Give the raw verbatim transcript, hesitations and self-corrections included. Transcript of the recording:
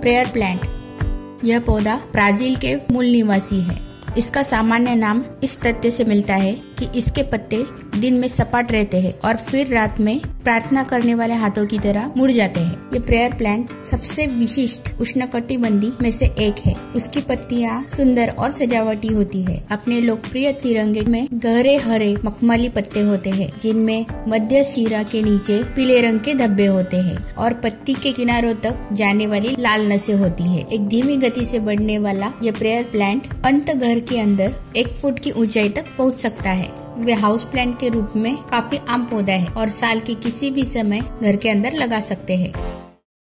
Prayer plant. यह पौधा Brazil के मूल निवासी है। इसका सामान्य नाम इस तथ्य से मिलता है कि इसके पत्ते दिन में सपाट रहते हैं और फिर रात में प्रार्थना करने वाले हाथों की तरह मुड़ जाते हैं। ये प्रेयर प्लांट सबसे विशिष्ट उष्णकटिबंधीय में से एक है। उसकी पत्तियां सुंदर और सजावटी होती है। अपने लोकप्रिय तिरंगे में गहरे हरे मखमली पत्ते होते हैं, जिनमें मध्य शिरा के नीचे पीले रंग के धब्बे होते हैं और पत्ती के किनारों तक जाने वाली लाल नसें होती है। एक धीमी गति से बढ़ने वाला ये प्रेयर प्लांट अंत घर के अंदर एक फुट की ऊंचाई तक पहुंच सकता है। वे हाउस प्लांट के रूप में काफी आम पौधा है और साल के किसी भी समय घर के अंदर लगा सकते हैं।